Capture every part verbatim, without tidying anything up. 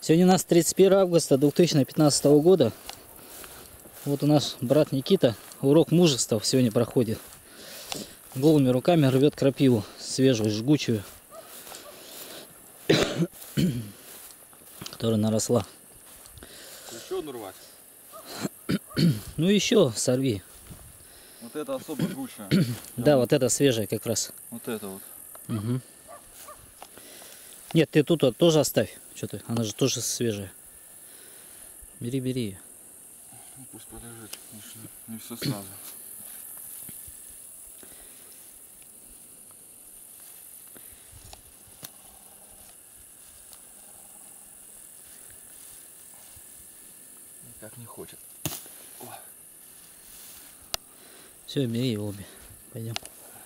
Сегодня у нас тридцать первое августа две тысячи пятнадцатого года. Вот у нас брат Никита урок мужества сегодня проходит. Голыми руками рвет крапиву свежую, жгучую, которая наросла. Еще одну рвать? Ну еще сорви. Вот это особо жгучая. Да, вот это свежая как раз. Вот это вот. Угу. Нет, ты тут вот тоже оставь. Что ты? Она же тоже свежая. Бери, бери. Ну, пусть полежит, конечно. Не все сразу. Никак не хочет. О. Все, бери обе. Пойдем.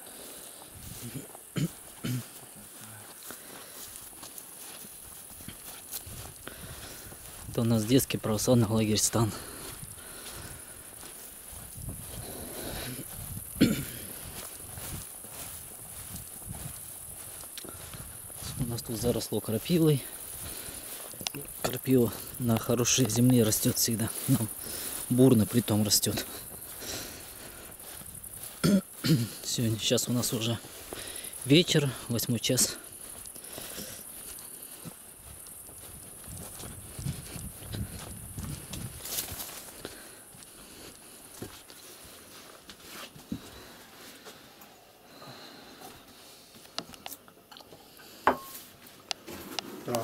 Это у нас детский православный лагерь Стан. У нас тут заросло крапивой. Крапива на хорошей земле растет всегда. Но бурно притом растет. Сегодня, сейчас у нас уже вечер, восьмой час. Да.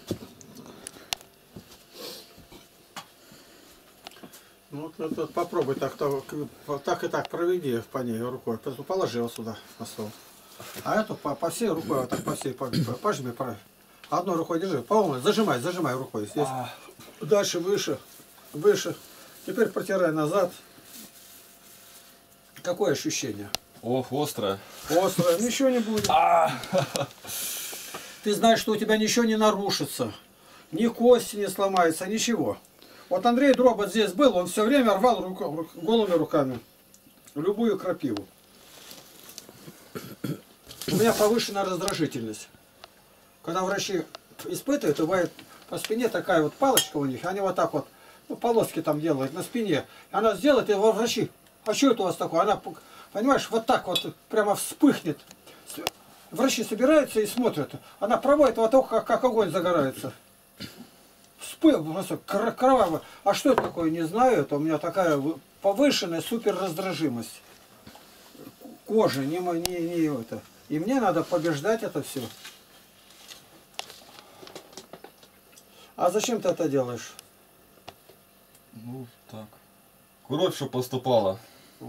Ну, вот, вот, попробуй так, то, так и так проведи по ней рукой, положил сюда на стол. А эту по, по всей рукой, вот так по всей, по, по, пожми, по, одной рукой держи, по-моему, зажимай, зажимай рукой здесь. А. Дальше выше, выше. Теперь протирай назад. Какое ощущение? Ох, острое. Острое, ничего не будет. А. Ты знаешь, что у тебя ничего не нарушится, ни кости не сломается, ничего. Вот Андрей Дробот здесь был, он все время рвал руку, голыми руками любую крапиву. У меня повышенная раздражительность. Когда врачи испытывают, бывает по спине такая вот палочка у них, они вот так вот, ну, полоски там делают на спине. Она сделает, и врачи, а что это у вас такое? Она, понимаешь, вот так вот прямо вспыхнет. Врачи собираются и смотрят. Она проводит вот так, как, как огонь загорается. Вспыл, просто кроваво. А что это такое, не знаю. Это у меня такая повышенная суперраздражимость. Кожа, не, не, не это. И мне надо побеждать это все. А зачем ты это делаешь? Ну, так. Кровь, что поступала.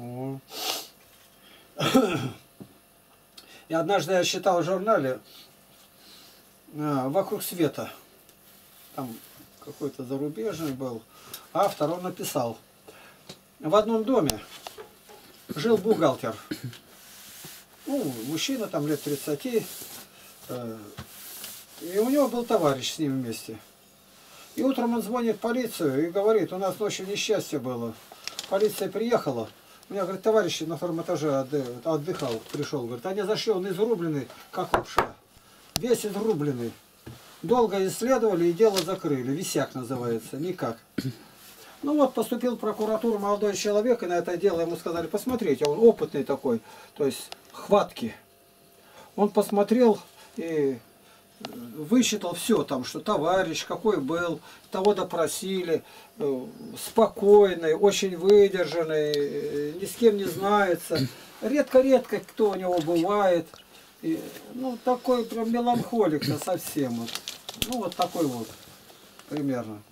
И однажды я читал в журнале а, «Вокруг света». Там какой-то зарубежный был автор, он написал. В одном доме жил бухгалтер. Ну, мужчина там лет тридцати. Э, и у него был товарищ с ним вместе. И утром он звонит в полицию и говорит, у нас ночью несчастье было. Полиция приехала. У меня, говорит, товарищ на втором этаже отдыхал, пришел, говорит, они зашли, он изрубленный, как лапша. Весь изрубленный. Долго исследовали и дело закрыли. Висяк называется, никак. Ну вот, поступил в прокуратуру молодой человек, и на это дело ему сказали, посмотрите, он опытный такой, то есть хваткий. Он посмотрел и высчитал все там, что товарищ какой был, того допросили, спокойный, очень выдержанный, ни с кем не знается. Редко-редко кто у него бывает. И, ну, такой прям меланхолик-то совсем. Вот. Ну, вот такой вот, примерно.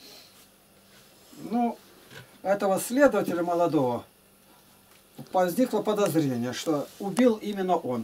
Ну, этого следователя молодого возникло подозрение, что убил именно он.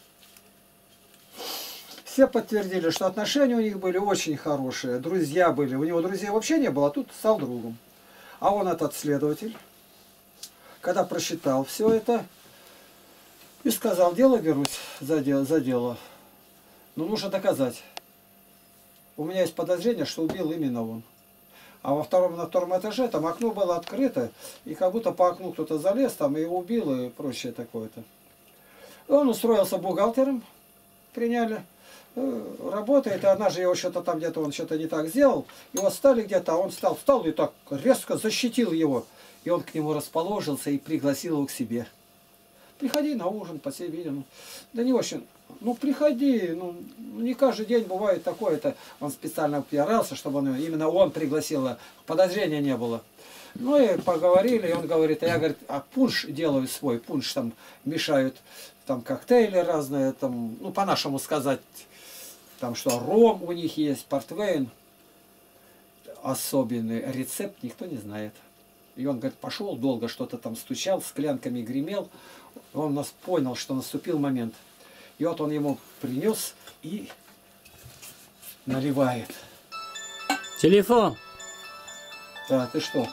Все подтвердили, что отношения у них были очень хорошие, друзья были. У него друзей вообще не было, а тут стал другом. А он, этот следователь, когда просчитал все это, и сказал, дело берусь за дело, за дело. Но нужно доказать. У меня есть подозрение, что убил именно он. А во втором, на втором этаже там окно было открыто, и как будто по окну кто-то залез там и его убил, и прочее такое-то. Он устроился бухгалтером, приняли. э, работает, и она же его что-то там где-то, он что-то не так сделал, и вот стали где-то, а он встал, встал и так резко защитил его, и он к нему расположился и пригласил его к себе. Приходи на ужин, по всей виде. Ну, да не очень. Ну, приходи. Ну, не каждый день бывает такое-то. Он специально опирался, чтобы он, именно он пригласил. Подозрения не было. Ну, и поговорили, и он говорит, а я, говорит, а пунш делаю свой. Пунш там мешают, там коктейли разные, там, ну, по-нашему сказать, там, что ром у них есть, портвейн. Особенный рецепт никто не знает. И он, говорит, пошел долго, что-то там стучал, склянками гремел. Он нас понял, что наступил момент. И вот он ему принес и наливает. Телефон. Да, ты что?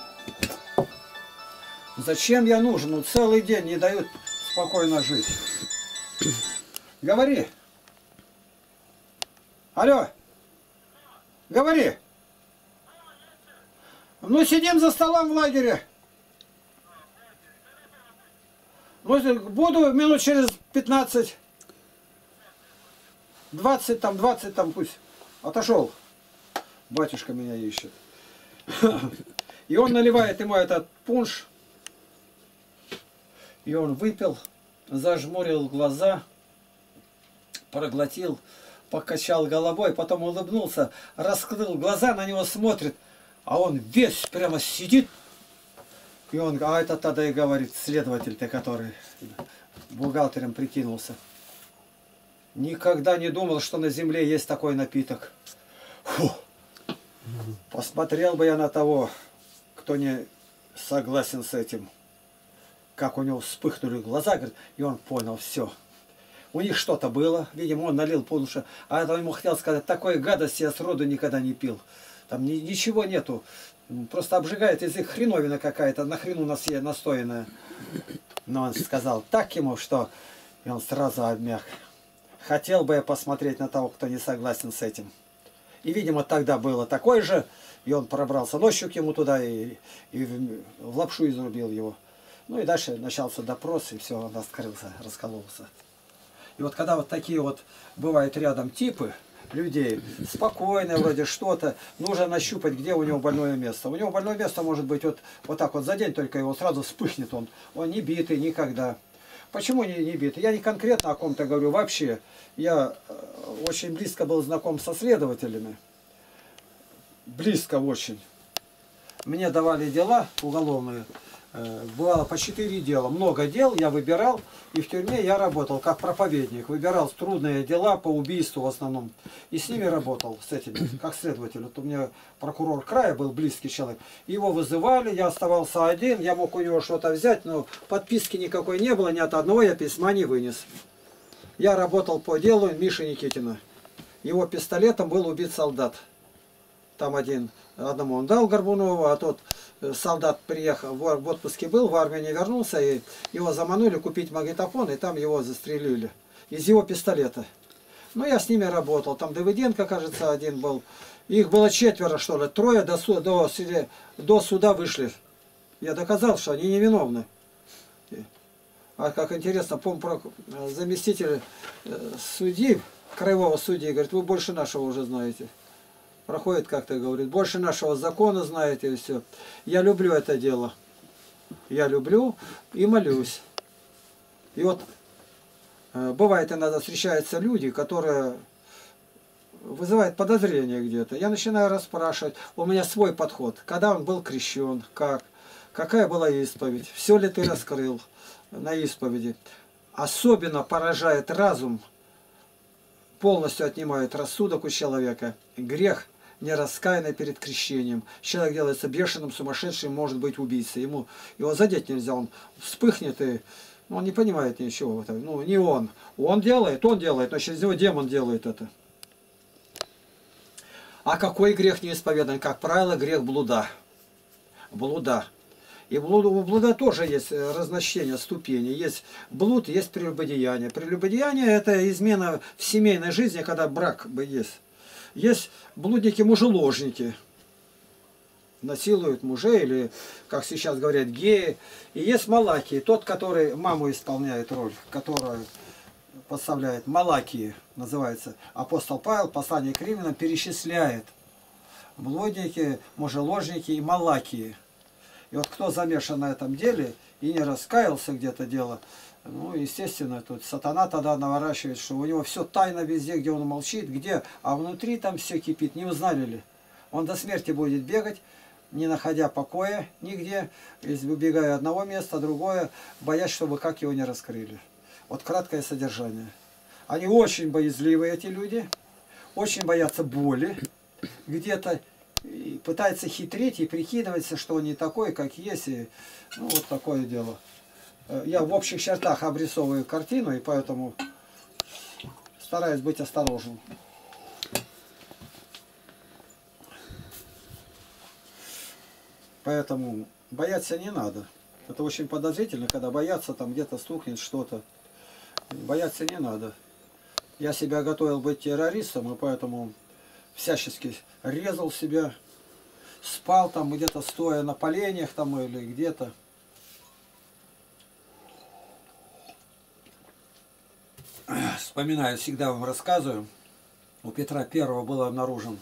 Зачем я нужен? Ну, целый день не дают спокойно жить. Говори. Алло. Говори. Ну, сидим за столом в лагере. Ну, буду минут через пятнадцать. двадцать там, двадцать там пусть. Отошел. Батюшка меня ищет. И он наливает ему этот пунш. И он выпил, зажмурил глаза, проглотил, покачал головой, потом улыбнулся, раскрыл глаза, на него смотрит, а он весь прямо сидит. И он, а это тогда и говорит, следователь-то, который бухгалтером прикинулся. Никогда не думал, что на земле есть такой напиток. Фу. Посмотрел бы я на того, кто не согласен с этим. Как у него вспыхнули глаза, говорит, и он понял, все. У них что-то было, видимо, он налил пунша, а это ему хотел сказать, такой гадости я сроду никогда не пил. Там ни, ничего нету, просто обжигает язык, хреновина какая-то, нахрен у нас есть настоянная. Но он сказал так ему, что и он сразу обмяк. Хотел бы я посмотреть на того, кто не согласен с этим. И, видимо, тогда было такое же, и он пробрался ночью к ему туда и, и в лапшу изрубил его. Ну и дальше начался допрос, и все, он раскрылся, раскололся. И вот когда вот такие вот бывают рядом типы людей, спокойные вроде что-то, нужно нащупать, где у него больное место. У него больное место может быть вот, вот так вот за день, только его сразу вспыхнет он. Он не битый никогда. Почему не, не битый? Я не конкретно о ком-то говорю, вообще. Я очень близко был знаком со следователями. Близко очень. Мне давали дела уголовные. Бывало по четыре дела. Много дел я выбирал. И в тюрьме я работал как проповедник. Выбирал трудные дела по убийству в основном. И с ними работал, с этими, как следователь. Вот у меня прокурор края был близкий человек. Его вызывали, я оставался один. Я мог у него что-то взять, но подписки никакой не было. Ни от одного я письма не вынес. Я работал по делу Миши Никитина. Его пистолетом был убит солдат. Там один, одному он дал Горбунову, а тот солдат приехал, в отпуске был, в армию не вернулся, и его заманули купить магнитофон, и там его застрелили. Из его пистолета. Ну, я с ними работал. Там Давыденко, кажется, один был. Их было четверо, что ли. Трое до суда, до, до суда вышли. Я доказал, что они невиновны. А как интересно, помню, заместитель судьи, краевого судьи, говорит, вы больше нашего уже знаете. Проходит как-то, говорит, больше нашего закона знаете, и все. Я люблю это дело. Я люблю и молюсь. И вот бывает иногда встречаются люди, которые вызывают подозрения где-то. Я начинаю расспрашивать. У меня свой подход. Когда он был крещен, как, какая была исповедь, все ли ты раскрыл на исповеди. Особенно поражает разум, полностью отнимает рассудок у человека. Грех нераскаянный перед крещением. Человек делается бешеным, сумасшедшим, может быть убийцей. Ему его задеть нельзя, он вспыхнет и ну, он не понимает ничего. Ну, не он. Он делает, он делает, но через него демон делает это. А какой грех не исповедан? Как правило, грех блуда. Блуда. И блуд, у блуда тоже есть разночтение ступеней. Есть блуд, есть прелюбодеяние. Прелюбодеяние – это измена в семейной жизни, когда брак бы есть. Есть блудники-мужеложники. Насилуют мужей, или, как сейчас говорят, геи. И есть малахи, тот, который маму исполняет роль, которая подставляет, Малакии называется. Апостол Павел, послание к римлянам, перечисляет блудники, мужеложники и Малакии. И вот кто замешан на этом деле и не раскаялся где-то дело, ну, естественно, тут сатана тогда наворачивает, что у него все тайно везде, где он молчит, где, а внутри там все кипит, не узнали ли. Он до смерти будет бегать, не находя покоя нигде, убегая одного места, другое, боясь, чтобы как его не раскрыли. Вот краткое содержание. Они очень боязливые, эти люди, очень боятся боли, где-то пытаются хитрить и прикидываться, что он не такой, как есть, и, ну, вот такое дело. Я в общих чертах обрисовываю картину, и поэтому стараюсь быть осторожным. Поэтому бояться не надо. Это очень подозрительно, когда боятся, там где-то стукнет что-то. Бояться не надо. Я себя готовил быть террористом, и поэтому всячески резал себя, спал там где-то стоя на поленьях там или где-то. Вспоминаю, всегда вам рассказываю, у Петра Первого был обнаружен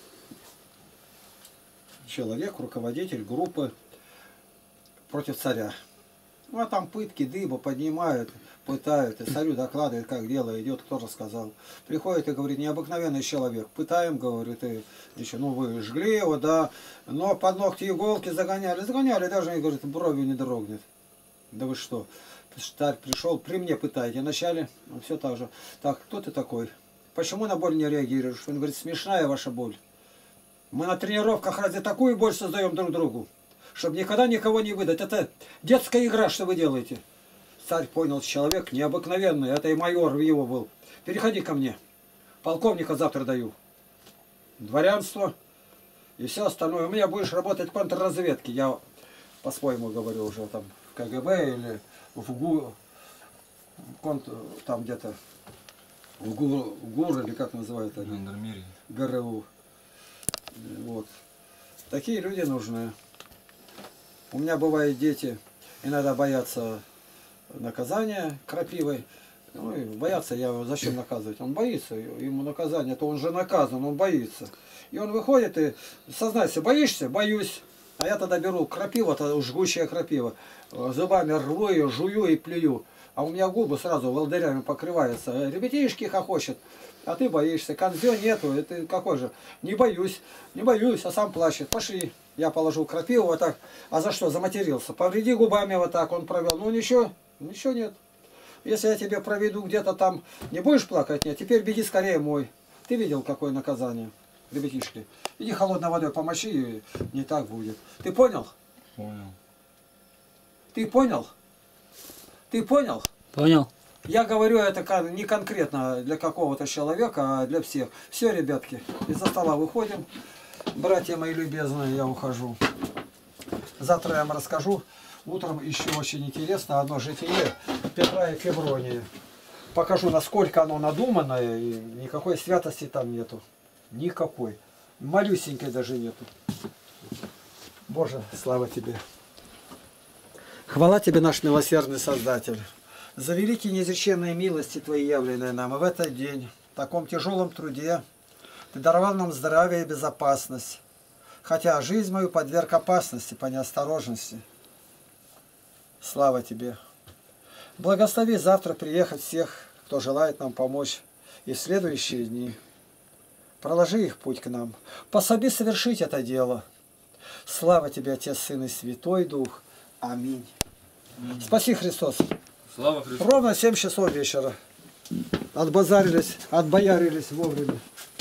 человек, руководитель группы против царя. Ну а там пытки, дыбу поднимают, пытают, и царю докладывают, как дело идет, кто рассказал. Приходит и говорит, необыкновенный человек, пытаем, говорит, и еще, ну вы жгли его, да, но под ногти иголки загоняли, загоняли, даже, и говорит, бровью не дрогнет. Да вы что? Царь пришел, при мне пытаете, вначале, ну, все так же. Так, кто ты такой? Почему на боль не реагируешь? Он говорит, смешная ваша боль. Мы на тренировках разве такую боль создаем друг другу, чтобы никогда никого не выдать. Это детская игра, что вы делаете. Царь понял, человек необыкновенный, это и майор его был. Переходи ко мне, полковника завтра даю. Дворянство и все остальное. У меня будешь работать в контрразведке. Я по-своему говорю уже там в КГБ или в ГУ, там где-то в ГУР, ГУР или как называют это? Жандармерия. ГРУ. Вот. Такие люди нужны. У меня бывают дети, иногда боятся наказания крапивой. Ну и боятся, я его зачем наказывать? Он боится, ему наказание, то он же наказан, он боится. И он выходит и сознайся, боишься? Боюсь. А я тогда беру крапиву, это жгучая крапива, зубами рву ее, жую и плюю. А у меня губы сразу волдырями покрываются. Ребятишки хохочет, а ты боишься. Конзё нету, это какой же? Не боюсь, не боюсь, а сам плачет. Пошли. Я положу крапиву вот так. А за что? Заматерился. Повреди губами вот так, он провел. Ну ничего, ничего нет. Если я тебе проведу где-то там, не будешь плакать? Нет, теперь беги скорее мой. Ты видел, какое наказание? Ребятишки, иди холодной водой помочи, и не так будет. Ты понял? Понял. Ты понял? Ты понял? Понял. Я говорю это не конкретно для какого-то человека, а для всех. Все, ребятки, из-за стола выходим. Братья мои любезные, я ухожу. Завтра я вам расскажу. Утром еще очень интересно одно житие Петра и Февронии. Покажу, насколько оно надуманное, и никакой святости там нету. Никакой. Малюсенькой даже нету. Боже, слава Тебе. Хвала Тебе, наш милосердный Создатель, за великие неизреченные милости Твои, явленные нам. И в этот день, в таком тяжелом труде, Ты даровал нам здравие и безопасность, хотя жизнь мою подверг опасности по неосторожности. Слава Тебе. Благослови завтра приехать всех, кто желает нам помочь, и в следующие дни. Проложи их путь к нам. Пособи совершить это дело. Слава Тебе, Отец, Сын и Святой Дух. Аминь. Аминь. Спаси Христос. Слава Христу. Ровно семь часов вечера. Отбазарились, отбоярились вовремя.